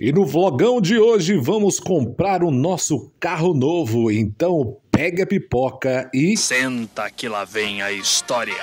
E no vlogão de hoje vamos comprar o nosso carro novo, então pega a pipoca e... Senta que lá vem a história.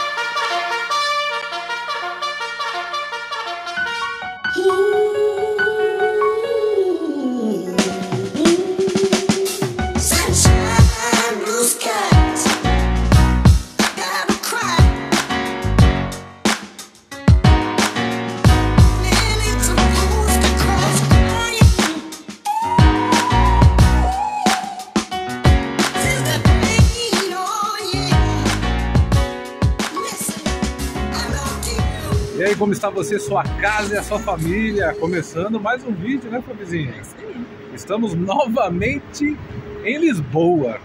E aí, como está você, sua casa e a sua família? Começando mais um vídeo, né, Fabizinha? É isso aí. Estamos novamente em Lisboa.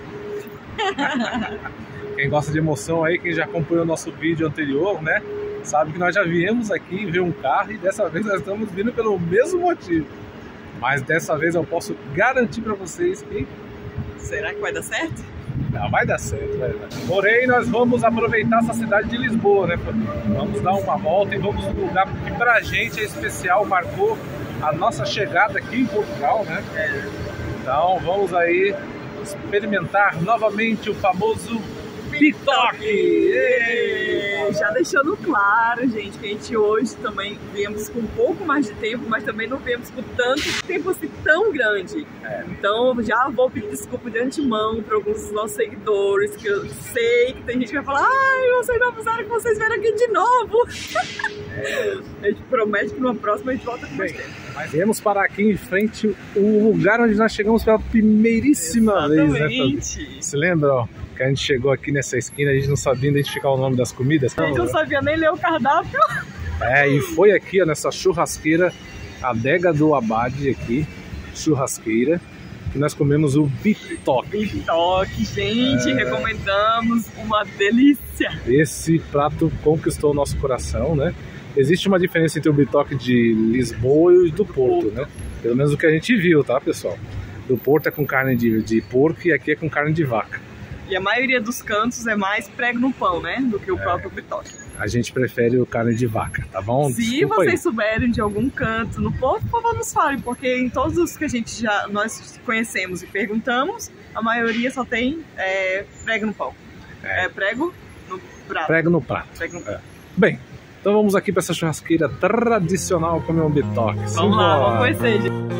Quem gosta de emoção aí, quem já acompanhou o nosso vídeo anterior, né, sabe que nós já viemos aqui ver um carro e dessa vez nós estamos vindo pelo mesmo motivo. Mas dessa vez eu posso garantir para vocês que... Será que vai dar certo? Não, vai dar certo, vai dar. Porém, nós vamos aproveitar essa cidade de Lisboa, né? Vamos dar uma volta e vamos num lugar que pra gente é especial, marcou a nossa chegada aqui em Portugal, né? Então vamos aí experimentar novamente o famoso BeeTalk! Já deixando claro, gente, que a gente hoje também viemos com um pouco mais de tempo, mas também não viemos com tanto tempo assim tão grande. Então já vou pedir desculpa de antemão para alguns dos nossos seguidores, que eu sei que tem gente que vai falar: ai, vocês não avisaram que vocês vieram aqui de novo. A gente promete que numa próxima a gente volta com mais tempo. Mas viemos parar aqui em frente o lugar onde nós chegamos pela primeiríssima vez, né, Fabi? Se lembra, ó? Que a gente chegou aqui nessa esquina, a gente não sabia identificar o nome das comidas. A gente não sabia nem ler o cardápio. E foi aqui, ó, nessa churrasqueira, Adega do Abade aqui, churrasqueira, que nós comemos o BeeTalk. BeeTalk, gente, recomendamos, uma delícia. Esse prato conquistou o nosso coração, né? Existe uma diferença entre o BeeTalk de Lisboa e do Porto, né? Pelo menos o que a gente viu, tá, pessoal? Do Porto é com carne de porco e aqui é com carne de vaca. E a maioria dos cantos é mais prego no pão, né? Do que o próprio BeeTalk. A gente prefere o carne de vaca, tá bom? Se Desculpa vocês aí. souberem de algum canto no povo, por favor, nos falem, porque em todos os que nós conhecemos e perguntamos, a maioria só tem prego no pão. Prego no prato. Prego no prato. Prego no prato. Bem, então vamos aqui para essa churrasqueira tradicional comer um BeeTalk. Vamos lá, vamos conhecer, gente.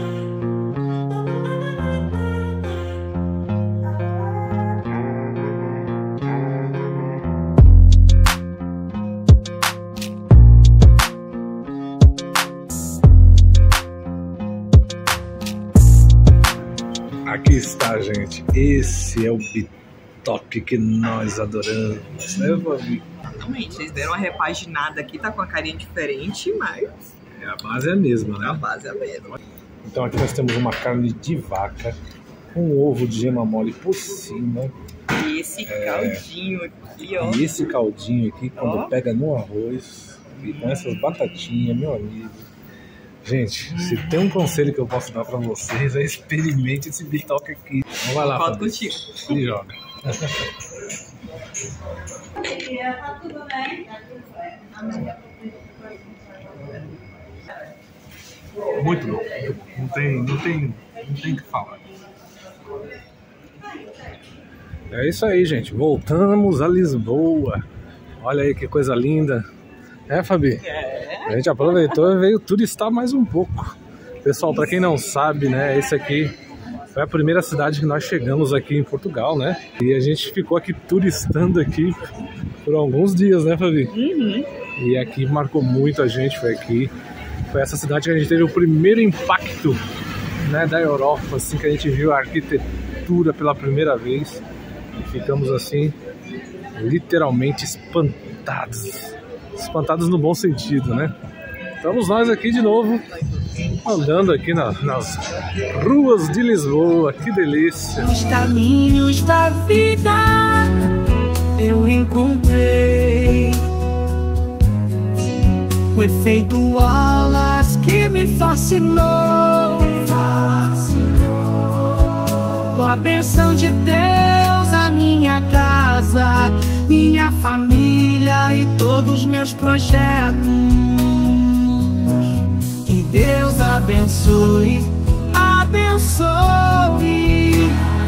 Aqui está, gente. Esse é o BeeTalk que nós adoramos, né, Fabi? Exatamente. Eles deram uma repaginada aqui, tá com a carinha diferente, mas... A base é a mesma, né? A base é a mesma. Então aqui nós temos uma carne de vaca, um ovo de gema mole por cima. E esse caldinho aqui, ó. E esse caldinho aqui, quando pega no arroz, e com essas batatinhas, meu amigo. Gente, se tem um conselho que eu posso dar pra vocês, é experimente esse BeeTalk aqui. Então vai lá, Foto contigo. Se joga. Tá tudo bem? Muito bom. Não tem o que falar. É isso aí, gente. Voltamos a Lisboa. Olha aí que coisa linda. Fabi? A gente aproveitou e veio turistar mais um pouco. Pessoal, para quem não sabe, né, esse aqui foi a primeira cidade que nós chegamos aqui em Portugal, né? E a gente ficou aqui turistando aqui por alguns dias, né, Fabi? E aqui marcou muito a gente, foi essa cidade que a gente teve o primeiro impacto, né, da Europa, assim, que a gente viu a arquitetura pela primeira vez. E ficamos assim, literalmente espantados. Espantados no bom sentido, né? Estamos nós aqui de novo, andando aqui nas ruas de Lisboa, que delícia! Os caminhos da vida eu encontrei o efeito Wallace que me fascinou. Com a bênção de Deus, a minha casa, minha família e todos meus projetos. Deus abençoe, abençoe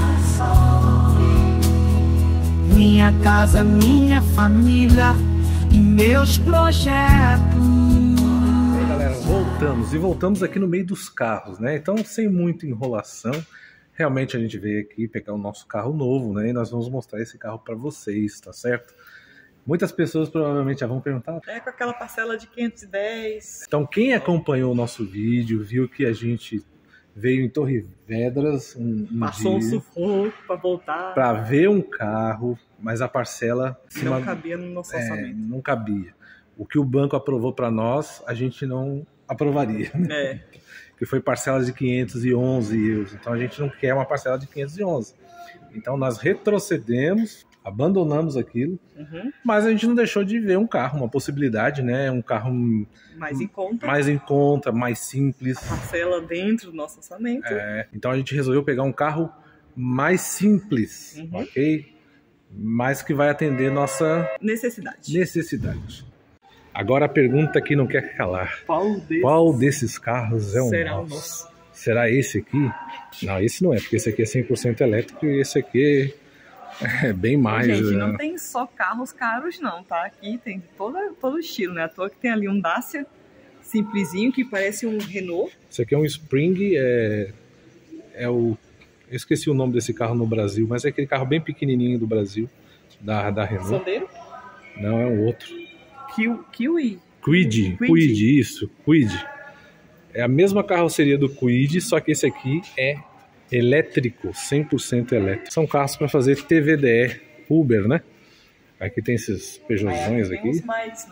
minha casa, minha família e meus projetos. E aí, galera, voltamos aqui no meio dos carros, né? Então, sem muita enrolação, realmente a gente veio aqui pegar o nosso carro novo, né? E nós vamos mostrar esse carro para vocês, tá certo? Muitas pessoas provavelmente já vão perguntar. É com aquela parcela de 510. Então, quem acompanhou o nosso vídeo, viu que a gente veio em Torrevedras Passou um sufoco para voltar. Para ver um carro, mas a parcela não cabia no nosso orçamento. Não cabia. O que o banco aprovou para nós, a gente não aprovaria. Né? Que foi parcela de 511 euros. Então, a gente não quer uma parcela de 511. Então, nós retrocedemos, abandonamos aquilo, mas a gente não deixou de ver um carro, uma possibilidade, né? Um carro mais em conta, mais simples. A parcela dentro do nosso orçamento. Então a gente resolveu pegar um carro mais simples, ok? Mas que vai atender nossa necessidade. Agora a pergunta que não quer calar. Qual desses carros é o nosso? Será esse aqui? Não, esse não é, porque esse aqui é 100% elétrico e esse aqui é bem mais. Gente, não tem só carros caros não, tá? Aqui tem todo estilo, né? À toa que tem ali um Dacia simplesinho que parece um Renault. Esse aqui é um Spring, eu esqueci o nome desse carro no Brasil, mas é aquele carro bem pequenininho do Brasil, da Renault. Sandero? Não, é um outro. Kwid, isso, Kwid. É a mesma carroceria do Kwid, só que esse aqui é elétrico, 100% elétrico. São carros para fazer TVDE, Uber, né? Aqui tem esses Peugeotzões aqui. Tem mais,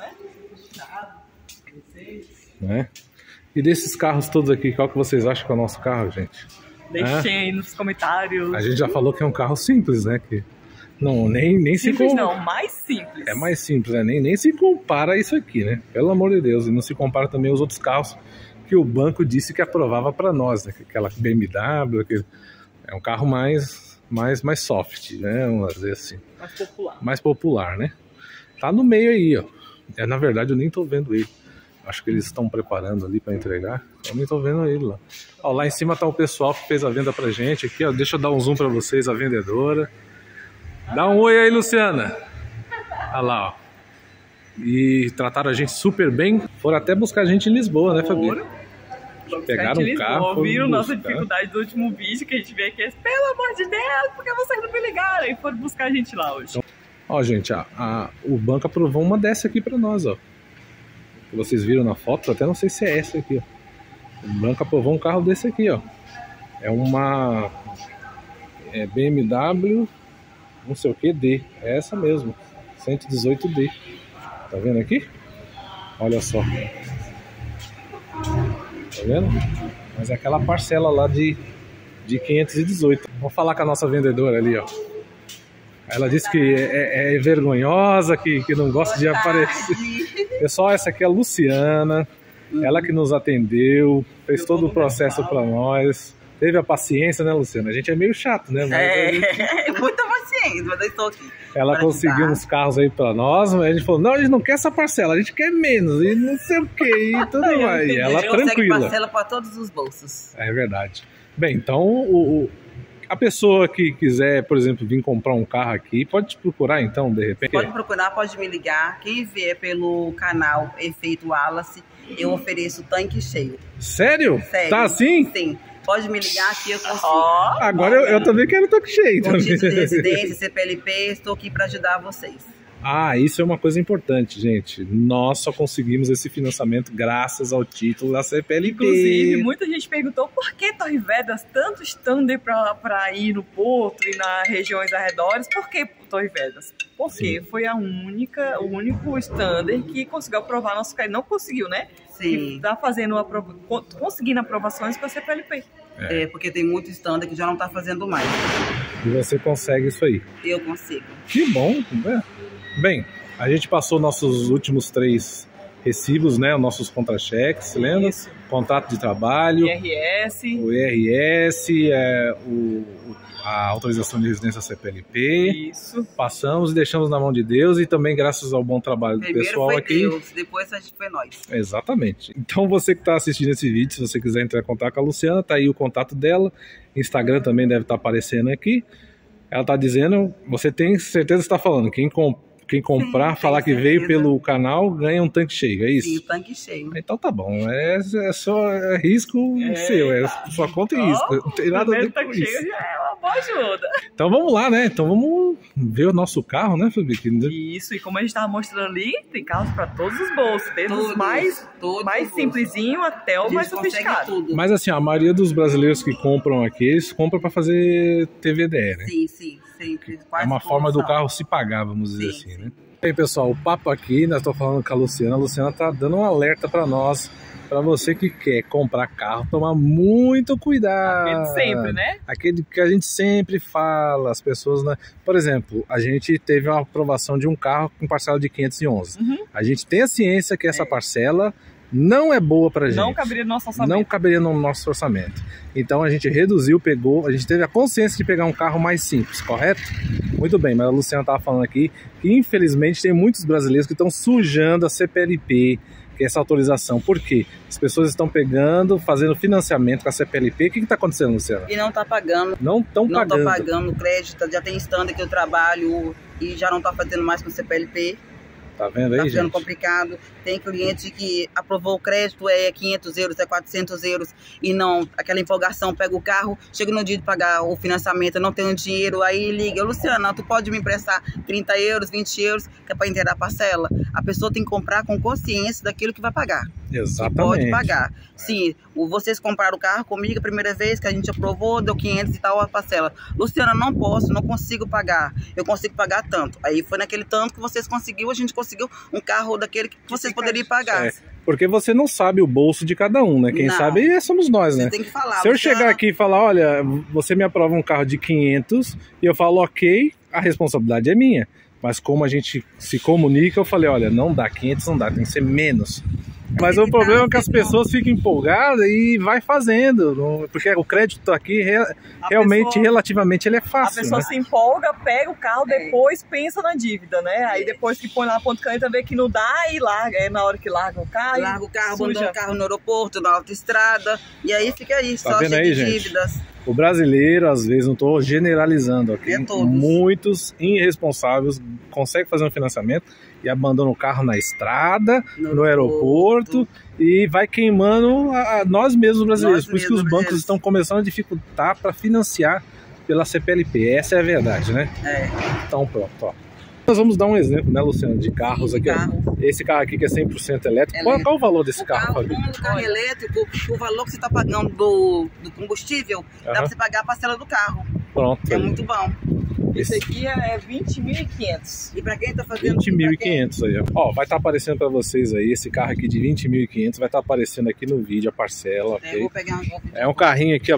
né? E desses carros todos aqui, qual que vocês acham que é o nosso carro, gente? Deixem aí nos comentários. A gente já falou que é um carro simples, né? Que não, nem simples se não, mais simples. É mais simples, né? Nem se compara a isso aqui, né? Pelo amor de Deus. E não se compara também aos outros carros que o banco disse que aprovava para nós, né? Aquela BMW, que é um carro mais soft, né? Vamos dizer assim. Mais popular, né? Tá no meio aí, ó. Na verdade, eu nem tô vendo ele. Acho que eles estão preparando ali para entregar. Eu nem tô vendo ele lá. Ó, lá em cima tá o pessoal que fez a venda pra gente aqui, ó. Deixa eu dar um zoom para vocês, a vendedora. Dá um oi aí, Luciana. Olha lá, ó. E trataram a gente super bem. Foram até buscar a gente em Lisboa, né, Fabi? Pegaram um carro. Viram nossa dificuldade do último vídeo que a gente veio aqui. Pelo amor de Deus, por que vocês não me ligaram? E foram buscar a gente lá hoje. Então, ó, gente, o banco aprovou uma dessa aqui pra nós, ó. Que vocês viram na foto, até não sei se é essa aqui, ó. O banco aprovou um carro desse aqui, ó. É uma BMW, não sei o que, D. É essa mesmo, 118D. Tá vendo aqui? Olha só. Tá vendo? Mas é aquela parcela lá de 518. Vamos falar com a nossa vendedora ali, ó. Ela disse que é vergonhosa, que não gosta de aparecer. Pessoal, essa aqui é a Luciana. Ela que nos atendeu, fez todo o processo para nós. Teve a paciência, né, Luciana? A gente é meio chato, né? Mas muita paciência, mas eu estou aqui. Ela conseguiu uns carros aí para nós, mas a gente falou, não, a gente não quer essa parcela, a gente quer menos, e não sei o que, e tudo mais. E ela tranquila. Parcela para todos os bolsos. É verdade. Bem, então, a pessoa que quiser, por exemplo, vir comprar um carro aqui, pode te procurar então, de repente? Pode procurar, pode me ligar. Quem vier pelo canal Efeito Wallace, eu ofereço tanque cheio. Sério? Sério. Tá assim? Sim. Pode me ligar que eu consigo. Agora eu também quero tanque cheio. Com título de residência, CPLP, estou aqui para ajudar vocês. Isso é uma coisa importante, gente. Nós só conseguimos esse financiamento graças ao título da CPLP. Inclusive, muita gente perguntou por que Torrevedras tanto estander para ir no Porto e nas regiões arredores. Por que Torrevedras? Porque foi o único stander que conseguiu aprovar nosso crédito. Não conseguiu, né? Sim. Está conseguindo aprovações com a CPLP. Porque tem muito stander que já não está fazendo mais. E você consegue isso aí? Eu consigo. Que bom, né? Bem, a gente passou nossos últimos 3 recibos, né? Os nossos contra-cheques, lembra? Isso. contrato de trabalho, IRS, o IRS, a autorização de residência CPLP. isso. Passamos e deixamos na mão de Deus e também graças ao bom trabalho do Primeiro pessoal foi aqui. Deus, depois a gente foi nós. Exatamente. Então você que está assistindo esse vídeo, se você quiser entrar em contato com a Luciana, tá aí o contato dela. Instagram também deve estar aparecendo aqui. Ela está dizendo, você tem certeza que está falando, quem comprar, Sim, falar que certeza. veio pelo canal, ganha um tanque cheio, é isso? Sim, o tanque cheio. Então tá bom, é só risco seu, é sua conta e risco, não tem nada a ver com tanque isso. cheio já é uma boa ajuda. Então vamos lá, né? Então vamos ver o nosso carro, né, Fabi? Isso, e como a gente estava mostrando ali, tem carros para todos os bolsos, desde os mais simplesinho até o mais sofisticado. Tudo. Mas assim, a maioria dos brasileiros que compram aqui, eles compram para fazer TVDE, né? Sim, sempre. É uma forma do carro se pagar, vamos dizer assim, né? E aí, pessoal, o papo aqui, nós estamos falando com a Luciana tá dando um alerta para nós, para você que quer comprar carro, tomar muito cuidado. Aquele sempre, né? Aquele que a gente sempre fala, as pessoas, né? Por exemplo, a gente teve uma aprovação de um carro com parcela de 511. A gente tem a ciência que essa parcela não é boa pra gente. Não caberia no nosso orçamento. Não caberia no nosso orçamento. Então a gente reduziu, a gente teve a consciência de pegar um carro mais simples, correto? Muito bem, mas a Luciana estava falando aqui que infelizmente tem muitos brasileiros que estão sujando a CPLP, que é essa autorização. Por quê? As pessoas estão pegando, fazendo financiamento com a CPLP. O que está acontecendo, Luciana? E não está pagando. Não estão pagando. Não estão pagando crédito, já tem stand que eu trabalho e já não está fazendo mais com o CPLP. Tá vendo aí, tá ficando gente? complicado. Tem cliente que aprovou o crédito, é 500 euros, é 400 euros, e não, aquela empolgação, pega o carro, chega no dia de pagar o financiamento, não tem o dinheiro, aí liga, Luciana, tu pode me emprestar 30 euros, 20 euros, que é para inteirar a parcela? A pessoa tem que comprar com consciência daquilo que vai pagar. Exatamente. Pode pagar. Sim, vocês compraram o carro comigo a primeira vez que a gente aprovou, deu 500 e tal a parcela. Luciana, não posso, não consigo pagar. Eu consigo pagar tanto. Aí foi naquele tanto que vocês conseguiu, a gente conseguiu um carro daquele que vocês poderiam pagar. Porque você não sabe o bolso de cada um, né? Quem sabe somos nós, né? Você tem que falar. Se eu chegar aqui e falar, olha, você me aprova um carro de 500 e eu falo, ok, a responsabilidade é minha. Mas como a gente se comunica, eu falei, olha, não dá 500, não dá, tem que ser menos. Mas o problema é que as pessoas ficam empolgadas e vai fazendo, porque o crédito aqui realmente, relativamente, ele é fácil. A pessoa se empolga, pega o carro, depois pensa na dívida, né? Aí depois que põe lá na ponta caneta, vê que não dá e larga. É na hora que larga o carro. Larga o carro, abandona o carro no aeroporto, na autoestrada, e aí fica aí, tá só cheio de gente? Dívidas. O brasileiro, às vezes, não estou generalizando aqui, muitos irresponsáveis conseguem fazer um financiamento e abandonam o carro na estrada, no aeroporto e vai queimando nós mesmos brasileiros. Por isso que os bancos estão começando a dificultar para financiar pela CPLP. Essa é a verdade, né? Então pronto, ó. Nós vamos dar um exemplo, né, Luciana, de carros aqui. Ó. Esse carro aqui que é 100% elétrico. Qual o valor desse carro, Fabi? O carro elétrico, o valor que você está pagando do combustível, dá para você pagar a parcela do carro. Pronto. É muito bom. Esse aqui é 20.500. E para quem tá fazendo 20.500 aí, ó. Vai estar aparecendo para vocês aí esse carro aqui de 20.500, vai estar aparecendo aqui no vídeo a parcela, ok? Vou pegar um carrinho aqui, ó,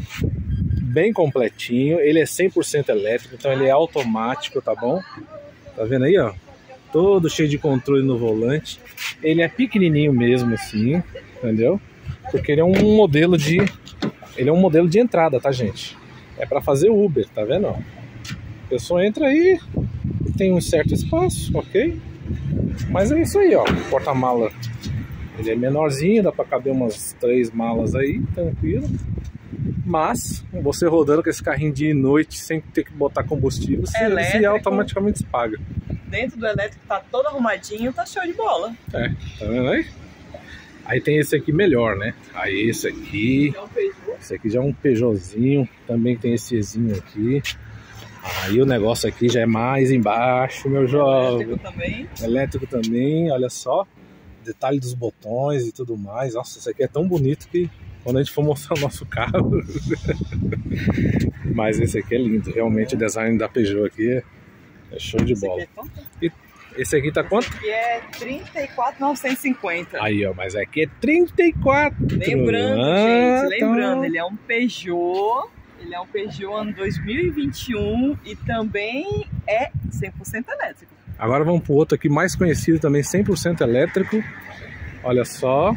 bem completinho. Ele é 100% elétrico, então ele é automático, tá bom? Tá vendo aí, ó? Todo cheio de controle no volante. Ele é pequenininho mesmo assim, entendeu? Porque ele é um modelo de entrada, tá, gente? É para fazer Uber, tá vendo? A pessoa entra aí, tem um certo espaço, ok? Mas é isso aí, ó. O porta-mala, ele é menorzinho, dá para caber umas 3 malas aí, tranquilo. Mas você rodando com esse carrinho de noite sem ter que botar combustível, ele automaticamente se paga. Dentro do elétrico tá todo arrumadinho, tá show de bola. Tá vendo aí? Aí tem esse aqui melhor, né? Aí esse aqui já é um Peugeotzinho, também tem esse Ezinho aqui. Aí o negócio aqui já é mais embaixo, meu jovem. Elétrico também, olha só. Detalhe dos botões e tudo mais. Nossa, esse aqui é tão bonito que quando a gente for mostrar o nosso carro. Mas esse aqui é lindo, realmente o design da Peugeot aqui é show de bola. E esse aqui tá quanto? Esse aqui é 34.950. Aí, ó, mas aqui é 34. Lembrando, gente, lembrando, ele é um Peugeot. Ele é um Peugeot ano 2021 e também é 100% elétrico. Agora vamos pro outro aqui mais conhecido também, 100% elétrico. Olha só.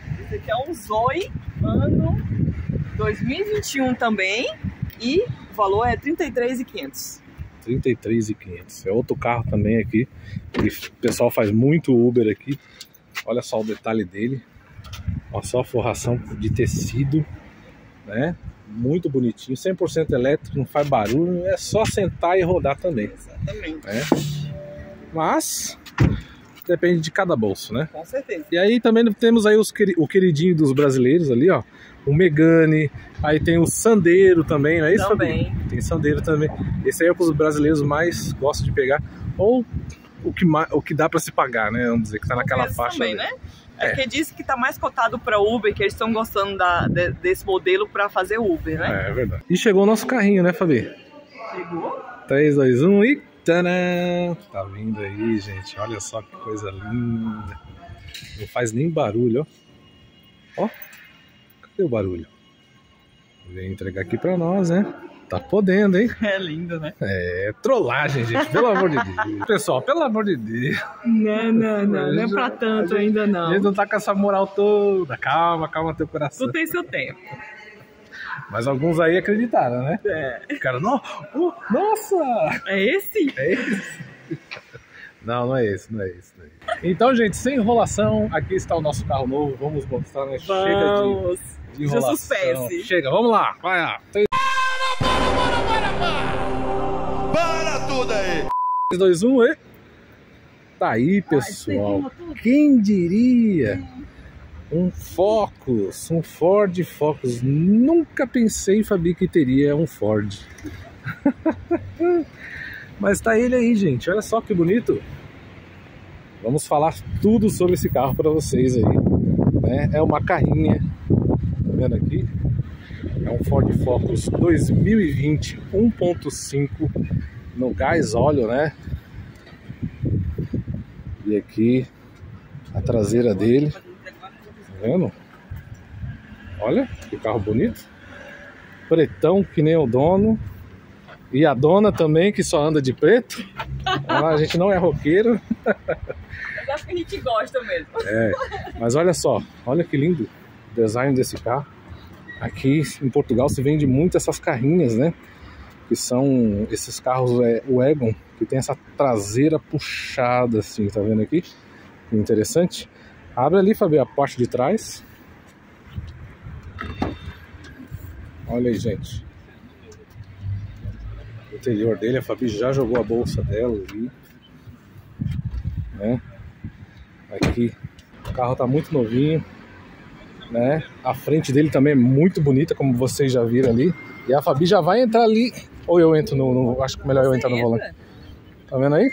Esse aqui é um Zoe, ano 2021 também. E o valor é R$ 33.500. 33.500. É outro carro também aqui. E o pessoal faz muito Uber aqui. Olha só o detalhe dele. Olha só a forração de tecido, né? Muito bonitinho, 100% elétrico, não faz barulho, é só sentar e rodar também. Exatamente. Né? Mas depende de cada bolso, né? Com certeza. E aí também temos aí o queridinho dos brasileiros ali, ó. O Megane, aí tem o Sandero também, não é isso? Também. Tem Sandero também. Esse aí é o que os brasileiros mais gostam de pegar. Ou o que dá para se pagar, né? Vamos dizer, que tá naquela faixa também, ali. né? É que disse que tá mais cotado para Uber, que eles estão gostando desse modelo para fazer Uber, né? É verdade. E chegou o nosso carrinho, né, Fabi? Chegou. 3, 2, 1 e tadã! Tá vindo aí, gente. Olha só que coisa linda. Não faz nem barulho, ó. Ó, cadê o barulho? Vem entregar aqui pra nós, né? Tá podendo, hein? É lindo, né? É trollagem, gente. Pelo amor de Deus. Pessoal, pelo amor de Deus. Não é pra tanto ainda A não. gente não tá com essa moral toda. Calma, calma teu coração. Tudo tem seu tempo. Mas alguns aí acreditaram, né? É. O cara, nossa! É esse? É esse? Não, não é esse, não é esse. Então, gente, sem enrolação, aqui está o nosso carro novo. Vamos mostrar, né? Vamos. Chega de enrolação. suspense. Chega, vamos lá. Vai lá. Para tudo aí! 3, 2, 1 e... Tá aí, pessoal. Quem diria? Um Focus, um Ford Focus. Nunca pensei, Fabi, que teria um Ford. Mas tá ele aí, gente. Olha só que bonito. Vamos falar tudo sobre esse carro para vocês aí, né? É uma carrinha, tá vendo aqui? É um Ford Focus 2020 1.5 no gás óleo, né? E aqui a traseira dele, tá vendo? Olha que carro bonito, pretão que nem o dono. E a dona também, que só anda de preto. A gente não é roqueiro. Mas acho que a gente gosta mesmo. É, mas olha só, olha que lindo o design desse carro. Aqui em Portugal se vende muito essas carrinhas, né? Que são esses carros, o Egon, que tem essa traseira puxada assim, tá vendo aqui? Que interessante. Abre ali, Fabi, a parte de trás. Olha aí, gente. O interior dele, a Fabi já jogou a bolsa dela ali, né? Aqui o carro tá muito novinho, né? A frente dele também é muito bonita, como vocês já viram ali. E a Fabi já vai entrar ali. Ou eu entro no acho que melhor eu entrar no volante. Tá vendo aí?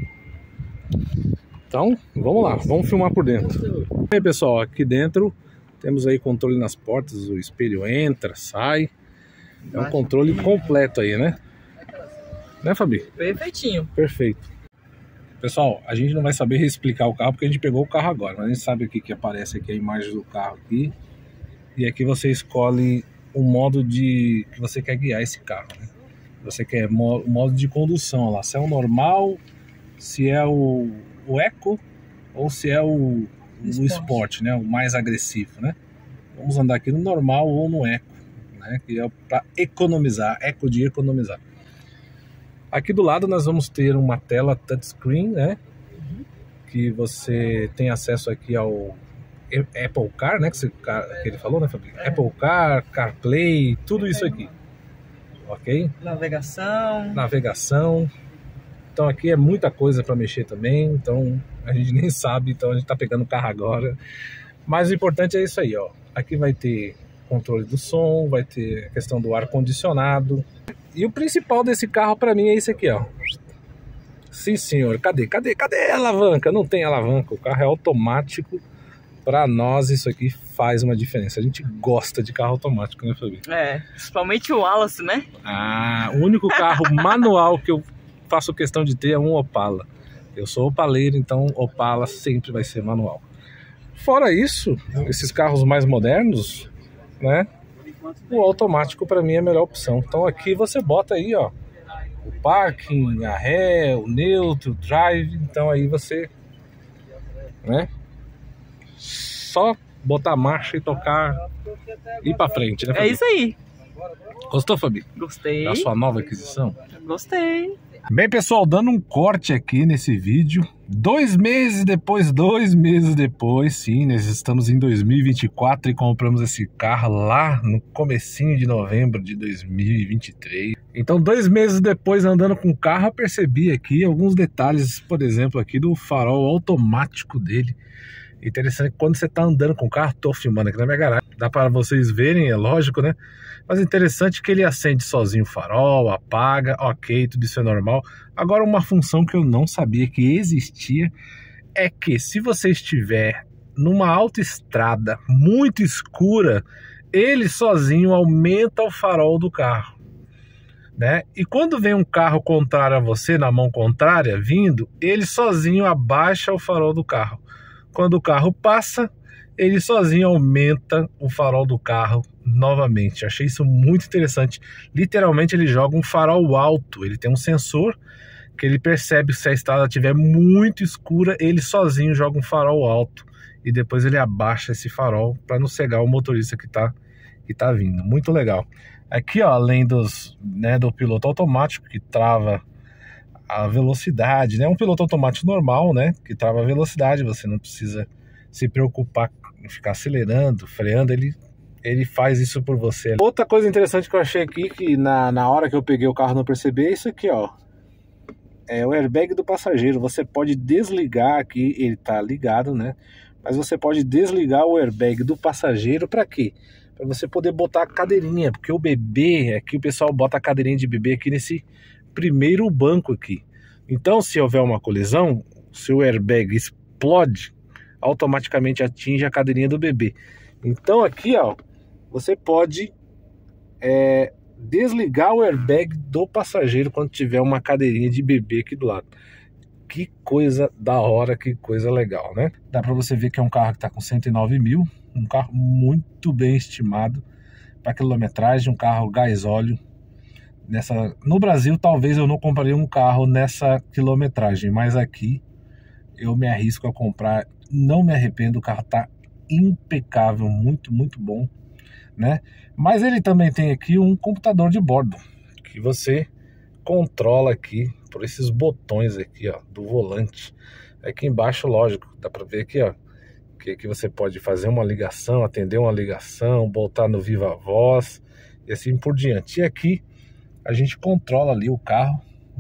Então, vamos lá, vamos filmar por dentro. E aí, pessoal, aqui dentro temos aí controle nas portas, o espelho entra, sai. É um controle completo aí, né? Né, Fabi? Perfeitinho. Perfeito. Pessoal, a gente não vai saber explicar o carro porque a gente pegou o carro agora, mas a gente sabe aqui que aparece aqui a imagem do carro aqui. E aqui você escolhe o modo que você quer guiar esse carro, né? Você quer o modo de condução lá, se é o normal, se é o Eco ou se é o Sport, né? O mais agressivo, né? Vamos andar aqui no normal ou no Eco, né? Que é para economizar, Eco de economizar. Aqui do lado nós vamos ter uma tela touchscreen, né? Que você tem acesso aqui ao Apple Car, né? Que ele falou, né, Fabi? Apple Car, CarPlay, tudo isso aqui. Ok? Navegação. Então aqui é muita coisa para mexer também. Então a gente nem sabe, então a gente tá pegando o carro agora. Mas o importante é isso aí, ó. Aqui vai ter controle do som, vai ter a questão do ar-condicionado. E o principal desse carro para mim é esse aqui, ó. Sim, senhor. Cadê a alavanca? Não tem alavanca. O carro é automático. Para nós isso aqui faz uma diferença. A gente gosta de carro automático, né, Fabi? É, principalmente o Wallace, né? Ah, o único carro manual que eu faço questão de ter é um Opala. Eu sou opaleiro, então Opala sempre vai ser manual. Fora isso, esses carros mais modernos, né? O automático para mim é a melhor opção. Então aqui você bota aí, ó, o parking, a ré, o neutro, o drive. Então aí você, né, só botar a marcha e tocar e ir pra frente, né, Fabi? É isso aí. Gostou, Fabi? Gostei. Da sua nova aquisição? Gostei. Bem, pessoal, dando um corte aqui nesse vídeo, 2 meses depois, sim, nós estamos em 2024 e compramos esse carro lá no comecinho de novembro de 2023. Então, 2 meses depois, andando com o carro, eu percebi aqui alguns detalhes, por exemplo, aqui do farol automático dele. Interessante que quando você está andando com o carro, estou filmando aqui na minha garagem, dá para vocês verem, é lógico, né? Mas interessante que ele acende sozinho o farol, apaga, ok, tudo isso é normal. Agora, uma função que eu não sabia que existia é que se você estiver numa autoestrada muito escura, ele sozinho aumenta o farol do carro, né? E quando vem um carro contrário a você, na mão contrária, vindo, ele sozinho abaixa o farol do carro. Quando o carro passa, ele sozinho aumenta o farol do carro novamente. Achei isso muito interessante. Literalmente ele joga um farol alto. Ele tem um sensor que ele percebe se a estrada estiver muito escura, ele sozinho joga um farol alto. E depois ele abaixa esse farol para não cegar o motorista que tá vindo. Muito legal. Aqui, ó, além do piloto automático que trava a velocidade, né? Um piloto automático normal, né? Que trava a velocidade, você não precisa se preocupar em ficar acelerando, freando, ele faz isso por você. Outra coisa interessante que eu achei aqui, que na hora que eu peguei o carro não percebi, é isso aqui, ó. É o airbag do passageiro. Você pode desligar aqui, ele tá ligado, né? Mas você pode desligar o airbag do passageiro para quê? Para você poder botar a cadeirinha, porque o bebê, aqui o pessoal bota a cadeirinha de bebê aqui nesse primeiro banco aqui. Então, se houver uma colisão, se o airbag explode, automaticamente atinge a cadeirinha do bebê. Então aqui, ó, você pode desligar o airbag do passageiro quando tiver uma cadeirinha de bebê aqui do lado. Que coisa da hora, que coisa legal, né? Dá para você ver que é um carro que está com 109 mil, um carro muito bem estimado para quilometragem, um carro gás óleo. No Brasil, talvez eu não compraria um carro nessa quilometragem, mas aqui eu me arrisco a comprar, não me arrependo, o carro tá impecável, muito, muito bom, né? Mas ele também tem aqui um computador de bordo, que você controla aqui por esses botões aqui, ó, do volante. Aqui embaixo, lógico, dá para ver aqui, ó, que você pode fazer uma ligação, atender uma ligação, botar no Viva Voz e assim por diante. E aqui a gente controla ali o carro,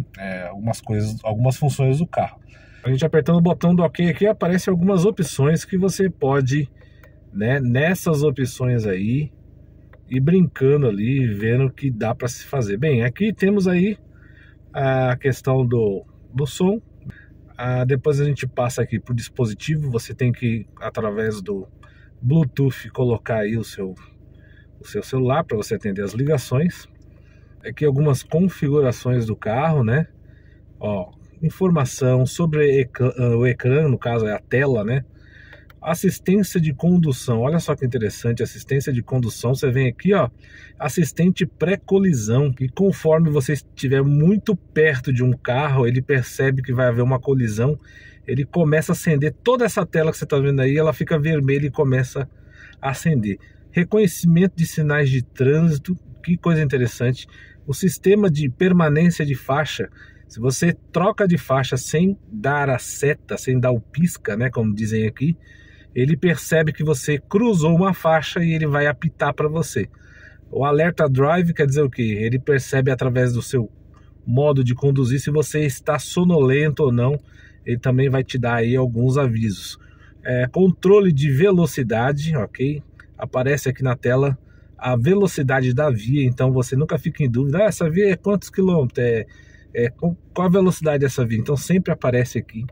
algumas funções do carro. A gente apertando o botão do OK aqui, aparecem algumas opções que você pode, né, nessas opções aí, ir brincando ali, vendo o que dá para se fazer. Bem, aqui temos aí a questão do som. Depois a gente passa aqui para o dispositivo. Você tem que, através do Bluetooth, colocar aí o seu celular para você atender as ligações. Aqui algumas configurações do carro, né? Ó, informação sobre o ecrã, no caso é a tela, né? Assistência de condução, olha só que interessante, assistência de condução, você vem aqui, ó, assistente pré-colisão, e conforme você estiver muito perto de um carro, ele percebe que vai haver uma colisão, ele começa a acender toda essa tela que você está vendo aí, ela fica vermelha e começa a acender. Reconhecimento de sinais de trânsito, que coisa interessante. O sistema de permanência de faixa, se você troca de faixa sem dar a seta, sem dar o pisca, né, como dizem aqui, ele percebe que você cruzou uma faixa e ele vai apitar para você. O alerta drive quer dizer o quê? Ele percebe através do seu modo de conduzir se você está sonolento ou não. Ele também vai te dar aí alguns avisos. Controle de velocidade, ok? Aparece aqui na tela a velocidade da via, então você nunca fica em dúvida. Essa via é quantos quilômetros? Qual a velocidade dessa via? Então sempre aparece aqui.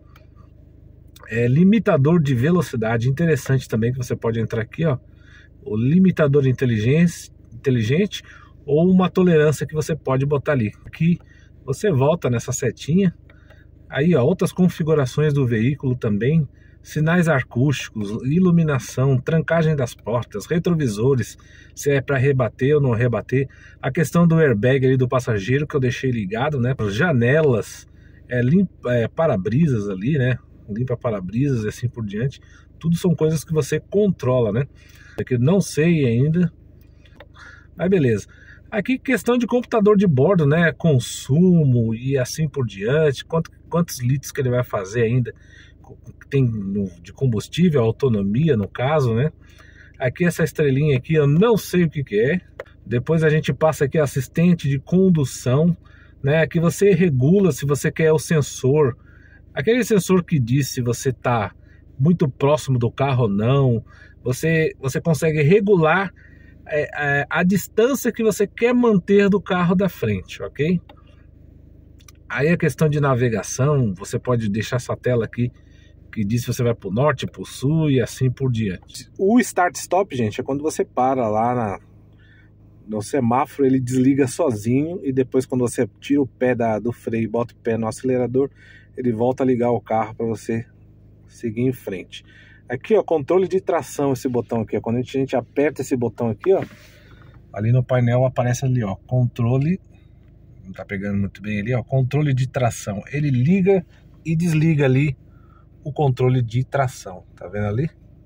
Limitador de velocidade, interessante também, que você pode entrar aqui, ó, o limitador inteligente ou uma tolerância que você pode botar ali. Aqui você volta nessa setinha, aí ó, outras configurações do veículo também, sinais acústicos, iluminação, trancagem das portas, retrovisores, se é para rebater ou não rebater, a questão do airbag ali do passageiro que eu deixei ligado, né, janelas, para-brisas ali, né, limpa para-brisas e assim por diante. Tudo são coisas que você controla, né? Aqui não sei ainda, mas beleza. Aqui questão de computador de bordo, né? Consumo e assim por diante. Quantos litros que ele vai fazer ainda? Tem de combustível, autonomia no caso, né? Aqui essa estrelinha aqui eu não sei o que é. Depois a gente passa aqui assistente de condução, né? Aqui você regula se você quer o sensor. Aquele sensor que diz se você está muito próximo do carro ou não. Você consegue regular a distância que você quer manter do carro da frente, ok? Aí a questão de navegação, você pode deixar essa tela aqui que diz se você vai para o norte, para o sul e assim por diante. O start-stop, gente, é quando você para lá no semáforo, ele desliga sozinho e depois quando você tira o pé do freio e bota o pé no acelerador, ele volta a ligar o carro para você seguir em frente. Aqui, ó, controle de tração, esse botão aqui, ó. Quando a gente aperta esse botão aqui, ó, ali no painel aparece ali, ó, controle, não tá pegando muito bem ali, ó, controle de tração. Ele liga e desliga ali o controle de tração, tá vendo ali?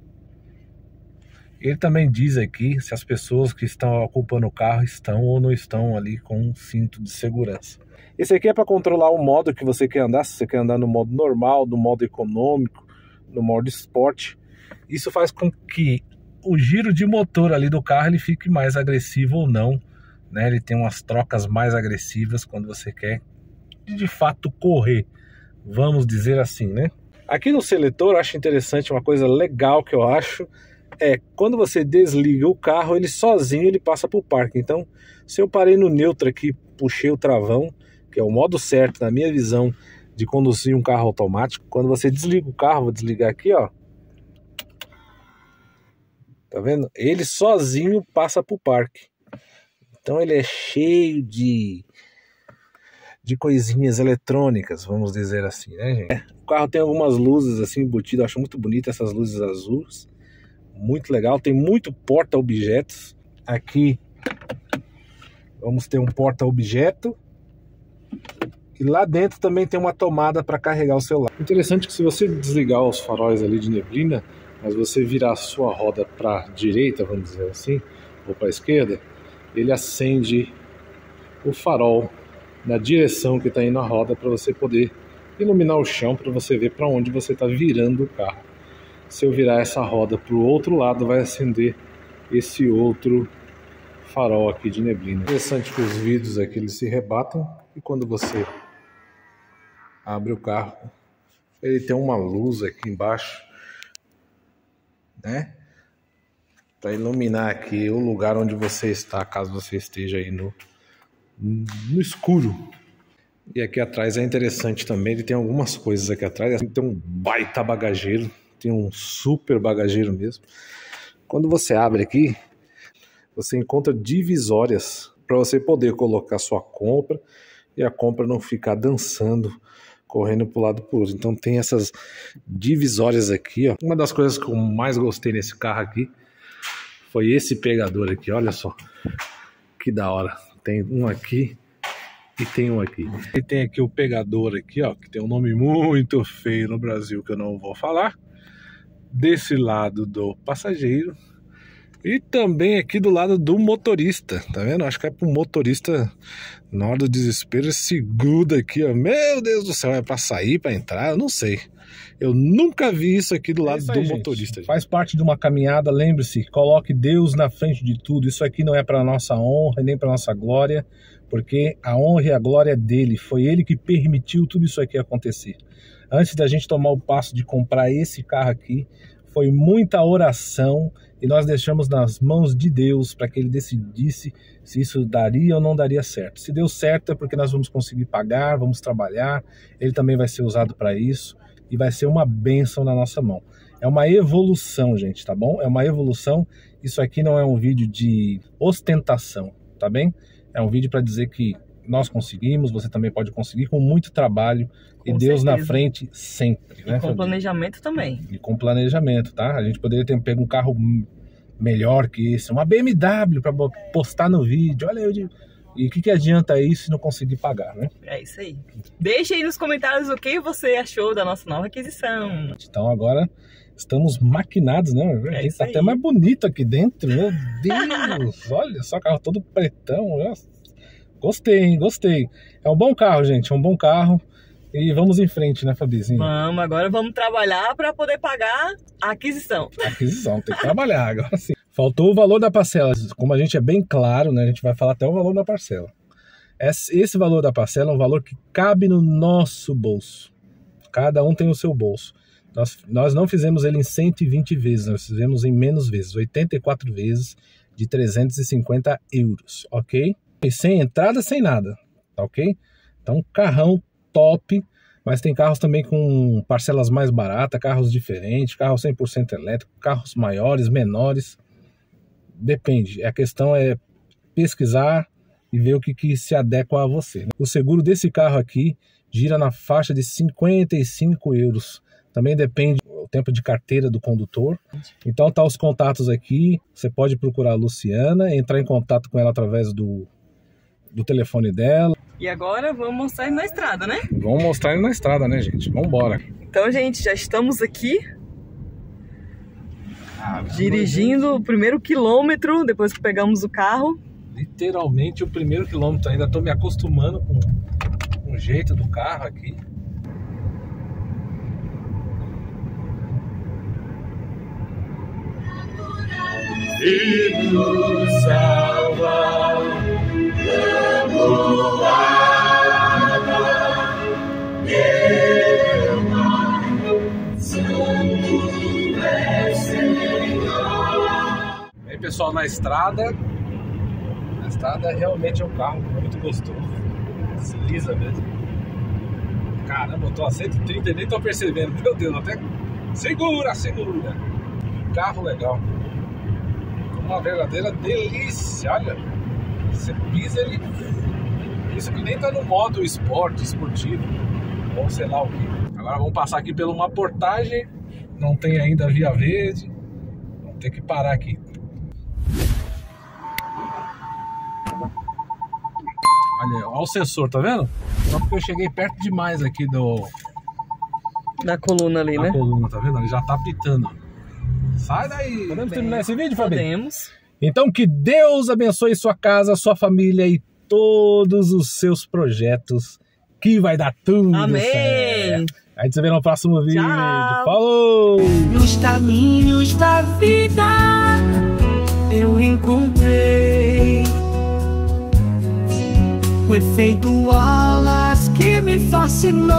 Ele também diz aqui se as pessoas que estão ocupando o carro estão ou não estão ali com um cinto de segurança. Esse aqui é para controlar o modo que você quer andar, se você quer andar no modo normal, no modo econômico, no modo esporte. Isso faz com que o giro de motor ali do carro ele fique mais agressivo ou não, né? Ele tem umas trocas mais agressivas quando você quer de fato correr, vamos dizer assim, né? Aqui no seletor eu acho interessante, uma coisa legal que eu acho é quando você desliga o carro, ele sozinho ele passa para o parque. Então, se eu parei no neutro aqui, puxei o travão, que é o modo certo na minha visão de conduzir um carro automático, quando você desliga o carro, vou desligar aqui, ó, tá vendo? Ele sozinho passa para o parque. Então ele é cheio de coisinhas eletrônicas, vamos dizer assim, né, gente? O carro tem algumas luzes assim embutidas, eu acho muito bonito essas luzes azuis, muito legal, tem muito porta-objetos. Aqui vamos ter um porta-objeto e lá dentro também tem uma tomada para carregar o celular. Interessante que se você desligar os faróis ali de neblina, mas você virar a sua roda para a direita, vamos dizer assim, ou para a esquerda, ele acende o farol na direção que está indo a roda para você poder iluminar o chão, para você ver para onde você está virando o carro. Se eu virar essa roda para o outro lado, vai acender esse outro farol aqui de neblina. Interessante que os vidros aqui eles se rebatam e quando você abre o carro, ele tem uma luz aqui embaixo, né? Para iluminar aqui o lugar onde você está, caso você esteja aí no escuro. E aqui atrás é interessante também, ele tem algumas coisas aqui atrás, tem um baita bagageiro, tem um super bagageiro mesmo. Quando você abre aqui, você encontra divisórias para você poder colocar sua compra e a compra não ficar dançando, correndo para o lado para o outro. Então tem essas divisórias aqui, ó. Uma das coisas que eu mais gostei nesse carro aqui foi esse pegador aqui, olha só que da hora. Tem um aqui e tem um aqui. E tem aqui o pegador aqui, ó, que tem um nome muito feio no Brasil que eu não vou falar. Desse lado do passageiro e também aqui do lado do motorista, tá vendo? Acho que é pro motorista, na hora do desespero, segura aqui, ó. Meu Deus do céu, é pra sair, pra entrar? Eu não sei. Eu nunca vi isso aqui do lado do motorista. Faz parte de uma caminhada, lembre-se, coloque Deus na frente de tudo. Isso aqui não é para nossa honra nem para nossa glória, porque a honra e a glória é dele. Foi ele que permitiu tudo isso aqui acontecer. Antes da gente tomar o passo de comprar esse carro aqui, foi muita oração e nós deixamos nas mãos de Deus para que ele decidisse se isso daria ou não daria certo. Se deu certo é porque nós vamos conseguir pagar, vamos trabalhar, ele também vai ser usado para isso e vai ser uma bênção na nossa mão. É uma evolução, gente, tá bom? É uma evolução. Isso aqui não é um vídeo de ostentação, tá bem? É um vídeo para dizer que nós conseguimos, você também pode conseguir com muito trabalho e Deus na frente sempre, né? E com planejamento também. E com planejamento, tá? A gente poderia ter pego um carro melhor que esse, uma BMW para postar no vídeo. Olha, e o que adianta isso se não conseguir pagar, né? É isso aí. Deixa aí nos comentários o que você achou da nossa nova aquisição. Então agora Estamos maquinados, né? Tá até mais bonito aqui dentro, meu Deus. Olha só, carro todo pretão. Gostei, hein? Gostei. É um bom carro, gente, é um bom carro. E vamos em frente, né, Fabizinho? Vamos, agora vamos trabalhar para poder pagar a aquisição. Aquisição, tem que trabalhar agora sim. Faltou o valor da parcela. Como a gente é bem claro, né? A gente vai falar até o valor da parcela. Esse valor da parcela é um valor que cabe no nosso bolso. Cada um tem o seu bolso. Nós não fizemos ele em 120 vezes, nós fizemos em menos vezes, 84 vezes de 350 euros, ok? E sem entrada, sem nada, tá ok? Então, carrão top, mas tem carros também com parcelas mais baratas, carros diferentes, carros 100% elétrico, carros maiores, menores, depende. A questão é pesquisar e ver o que se adequa a você. O seguro desse carro aqui gira na faixa de 55 euros. Também depende do tempo de carteira do condutor. Então tá os contatos aqui. Você pode procurar a Luciana, entrar em contato com ela através do telefone dela. E agora vamos mostrar ele na estrada, né? Vamos mostrar ele na estrada, né, gente? Vamos embora. Então, gente, já estamos aqui. Dirigindo o primeiro quilômetro depois que pegamos o carro. Literalmente o primeiro quilômetro. Ainda tô me acostumando com o jeito do carro aqui. E nos salva da moada, meu Pai, Santo é Senhor. Aí, pessoal, na estrada realmente é um carro muito gostoso. Desliza mesmo. Caramba, eu tô a 130 e nem tô percebendo. Meu Deus, até segura. Carro legal. Uma verdadeira delícia, olha. Você pisa ele. Isso que nem tá no modo esportivo. Ou sei lá o que. Agora vamos passar aqui por uma portagem. Não tem ainda via verde. Vamos ter que parar aqui. Olha o sensor, tá vendo? Só porque eu cheguei perto demais aqui da coluna ali, né? Da coluna, tá vendo? Ele já tá pitando. Sai daí! Podemos terminar esse vídeo, Fabi? Podemos. Então que Deus abençoe sua casa, sua família e todos os seus projetos, que vai dar tudo certo. A gente se vê no próximo vídeo. Tchau. Falou! Nos caminhos da vida eu encontrei o efeito Wallace que me fascinou.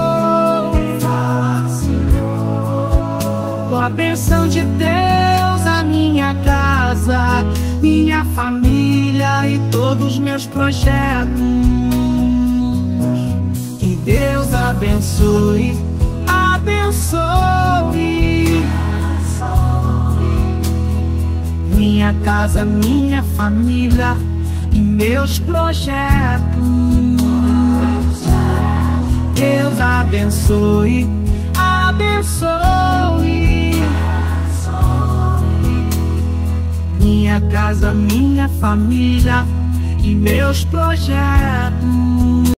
Com a bênção de Deus, a minha casa, minha família e todos os meus projetos. Que Deus abençoe, abençoe minha casa, minha família e meus projetos. Deus abençoe, abençoe minha casa, minha família e meus projetos.